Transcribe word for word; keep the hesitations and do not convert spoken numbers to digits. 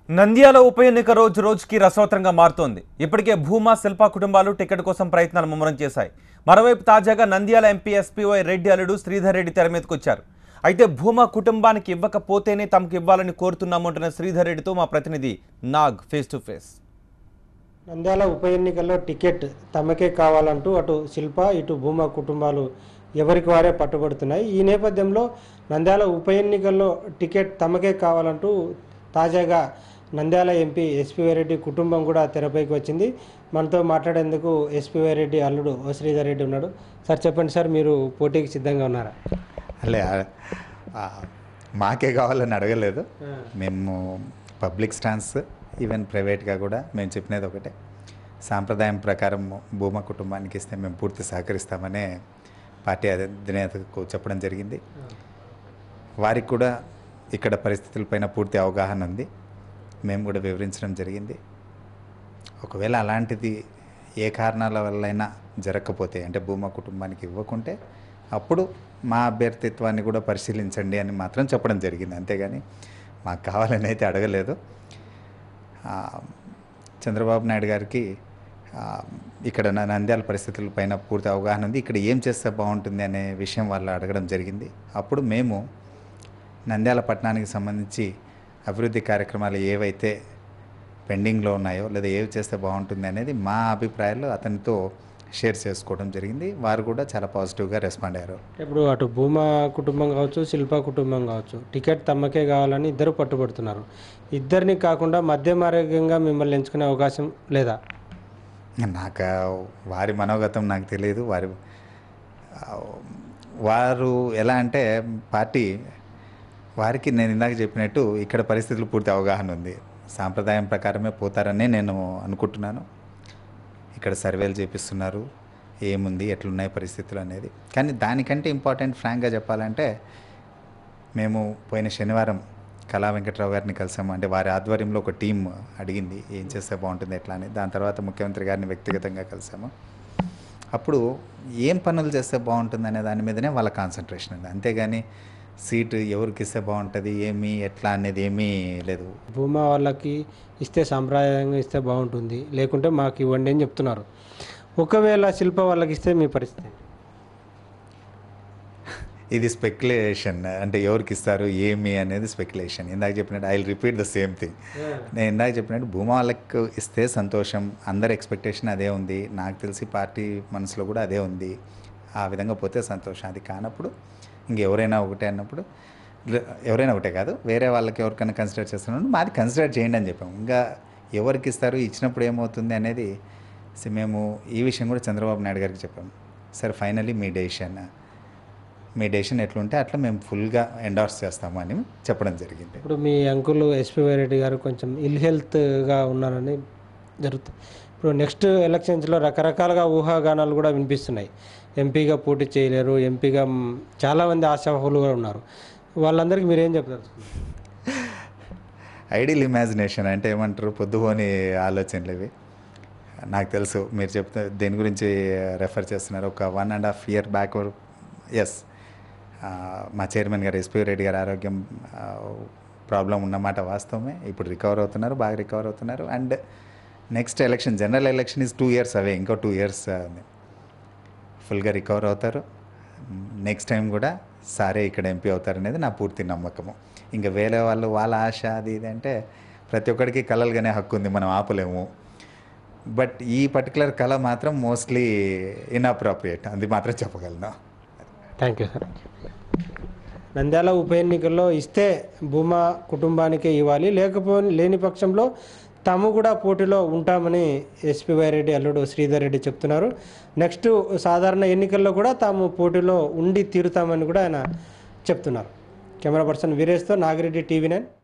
నంద్యాల ఉప ఎన్నిక రోజు రోజుకి రసవత్రంగా మారుతోంది. ఇప్పటికే భూమా శిల్పా కుటుంబాలు టికెట్ కోసం ప్రయత్నాలు ముమ్మరం చేశాయి. మరోవైపు తాజాగా నంద్యాల ఎంపీ ఎస్పీవై రెడ్డి అల్లుడు శ్రీధర్ రెడ్డి తెర మీదకొచ్చారు. అయితే భూమా కుటుంబానికి ఇవ్వకపోతేనే తమకు ఇవ్వాలని కోరుతున్నామంటున్న శ్రీధర్ రెడ్డితో మా ప్రతినిధి Nag face to face. Nandyal ఉప ఎన్నికల్లో టికెట్ తమకే కావాలంటూ అటు శిల్ప ఇటు భూమా కుటుంబాలు ఎవరికి వారే పట్టుబడుతున్నాయి. ఈ నేపథ్యంలో నంద్యాల ఉప ఎన్నికల్లో టికెట్ తమకే కావాలంటూ తాజాగా నంద్యాల ఎంపీ ఎస్పీవై రెడ్డి కుటుంబం కూడా తెరపైకి వచ్చింది. మనతో మాట్లాడేందుకు ఎస్పీవై రెడ్డి అల్లుడు శ్రీధర్ రెడ్డి ఉన్నాడు. సార్ చెప్పండి సార్, మీరు పోటీకి సిద్ధంగా ఉన్నారా? అలే మాకే కావాలని అడగలేదు. మేము పబ్లిక్ స్టాన్స్ ఈవెన్ ప్రైవేట్గా కూడా మేము చెప్పినది ఒకటే, సాంప్రదాయం ప్రకారం భూమా కుటుంబానికి ఇస్తే మేము పూర్తి సహకరిస్తామనే పార్టీ అధినేతకు చెప్పడం జరిగింది. వారికి కూడా ఇక్కడ పరిస్థితులపైన పూర్తి అవగాహన ఉంది, మేము కూడా వివరించడం జరిగింది. ఒకవేళ అలాంటిది ఏ కారణాల వల్లైనా జరగకపోతే, అంటే భూమా కుటుంబానికి ఇవ్వకుంటే అప్పుడు మా అభ్యర్థిత్వాన్ని కూడా పరిశీలించండి అని మాత్రం చెప్పడం జరిగింది. అంతేగాని మాకు కావాలని అయితే అడగలేదు. చంద్రబాబు నాయుడు గారికి ఇక్కడ నంద్యాల పరిస్థితులపైన పూర్తి అవగాహన ఉంది, ఇక్కడ ఏం చేస్తే బాగుంటుంది అనే విషయం వాళ్ళు అడగడం జరిగింది. అప్పుడు మేము నంద్యాల పట్టణానికి సంబంధించి అభివృద్ధి కార్యక్రమాలు ఏవైతే పెండింగ్లో ఉన్నాయో లేదా ఏవి చేస్తే బాగుంటుంది అనేది మా అభిప్రాయాలు అతనితో షేర్ చేసుకోవడం జరిగింది. వారు కూడా చాలా పాజిటివ్గా రెస్పాండ్ అయ్యారు. ఇప్పుడు అటు భూమా కుటుంబం కావచ్చు, శిల్పా కుటుంబం కావచ్చు, టికెట్ తమకే కావాలని ఇద్దరు పట్టుబడుతున్నారు. ఇద్దరిని కాకుండా మధ్య మార్గంగా మిమ్మల్ని ఎంచుకునే అవకాశం లేదా? నాకు వారి మనోగతం నాకు తెలియదు. వారి వారు ఎలా అంటే పార్టీ వారికి నేను ఇందాక చెప్పినట్టు ఇక్కడ పరిస్థితులు పూర్తి అవగాహన ఉంది, సాంప్రదాయం ప్రకారమే పోతారనే నేను అనుకుంటున్నాను. ఇక్కడ సర్వేలు చేపిస్తున్నారు, ఏముంది ఎట్లున్నాయి పరిస్థితులు అనేది. కానీ దానికంటే ఇంపార్టెంట్ ఫ్రాంక్గా చెప్పాలంటే, మేము పోయిన శనివారం కళా వెంకట్రావు గారిని కలిసాము. అంటే వారి ఆధ్వర్యంలో ఒక టీం అడిగింది ఏం చేస్తే బాగుంటుంది ఎట్లా అని. దాని తర్వాత ముఖ్యమంత్రి గారిని వ్యక్తిగతంగా కలిసాము. అప్పుడు ఏం పనులు చేస్తే బాగుంటుంది అనే దాని మీదనే వాళ్ళ కాన్సన్ట్రేషన్ ఉంది, అంతేగాని సీటు ఎవరికి ఇస్తే బాగుంటుంది ఏమి ఎట్లా అనేది ఏమీ లేదు. భూమా వాళ్ళకి ఇస్తే సాంప్రదాయంగా ఇస్తే బాగుంటుంది, లేకుంటే మాకు ఇవ్వండి అని చెప్తున్నారు. ఒకవేళ శిల్ప వాళ్ళకి ఇస్తే మీ పరిస్థితి? ఇది స్పెక్యులేషన్, అంటే ఎవరికి ఇస్తారు ఏమి అనేది స్పెక్యులేషన్. ఇందాక చెప్పినట్టు I will repeat the same thing. నేను ఇందాక చెప్పినట్టు భూమా వాళ్ళకి ఇస్తే సంతోషం, అందరి ఎక్స్పెక్టేషన్ అదే ఉంది, నాకు తెలిసి పార్టీ మనసులో కూడా అదే ఉంది. ఆ విధంగా పోతే సంతోషం. అది కానప్పుడు ఇంకెవరైనా ఒకటే అన్నప్పుడు, ఎవరైనా ఒకటే కాదు వేరే వాళ్ళకి ఎవరికైనా కన్సిడర్ చేస్తున్నప్పుడు మాది కన్సిడర్ చేయండి అని చెప్పాము. ఇంకా ఎవరికి ఇస్తారు, ఇచ్చినప్పుడు ఏమవుతుంది అనేది మేము ఈ విషయం కూడా చంద్రబాబు నాయుడు గారికి చెప్పాము. సరే ఫైనల్లీ మీ డెసిషన్ మీ డెసిషన్ ఎట్లుంటే అట్లా మేము ఫుల్గా ఎండార్స్ చేస్తాము అని చెప్పడం జరిగింది. ఇప్పుడు మీ అంకుల్ ఎస్పీవై రెడ్డి గారు కొంచెం ఇల్ హెల్త్గా ఉన్నారని జరుగుతుంది. ఇప్పుడు నెక్స్ట్ ఎలక్షన్స్లో రకరకాలుగా ఊహాగానాలు కూడా వినిపిస్తున్నాయి. ఎంపీగా పోటీ చేయలేరు, ఎంపీగా చాలామంది ఆశావాహులు కూడా ఉన్నారు. వాళ్ళందరికీ మీరేం చెప్తారు? ఐడియల్ ఇమాజినేషన్ అంటే ఏమంటారు, పొద్దుపోని ఆలోచనలు ఇవి. నాకు తెలుసు మీరు చెప్తే దేని గురించి రెఫర్ చేస్తున్నారు. ఒక one and half year back yes మా చైర్మన్ గారు ఎస్పీ రెడ్డి గారు ఆరోగ్యం ప్రాబ్లం ఉన్నమాట వాస్తవమే. ఇప్పుడు రికవర్ అవుతున్నారు, బాగా రికవర్ అవుతున్నారు. And next election general election is two years away, ఇంకో టూ ఇయర్స్ ఫుల్గా రికవర్ అవుతారు. నెక్స్ట్ టైం కూడా సారే ఇక్కడ ఎంపీ అవుతారనేది నా పూర్తి నమ్మకము. ఇంకా వేరే వాళ్ళు వాళ్ళ ఆశ అది ఇది అంటే ప్రతి ఒక్కరికి కళలుగానే హక్కు ఉంది, మనం ఆపలేము. బట్ ఈ పర్టికులర్ కళ మాత్రం మోస్ట్లీ ఇన్అప్రోప్రియేట్, అది మాత్రం చెప్పగలను. Thank you sir. నంద్యాల ఉప ఎన్నికల్లో ఇస్తే భూమా కుటుంబానికే ఇవ్వాలి, లేకపోతే లేని పక్షంలో తాము కూడా పోటీలో ఉంటామని ఎస్పీవై రెడ్డి అల్లుడు శ్రీధర్ రెడ్డి చెప్తున్నారు. నెక్స్ట్ సాధారణ ఎన్నికల్లో కూడా తాము పోటీలో ఉండి తీరుతామని కూడా ఆయన చెప్తున్నారు. కెమెరా పర్సన్ వీరేష్తో నాగిరెడ్డి, టీవీ నైన్.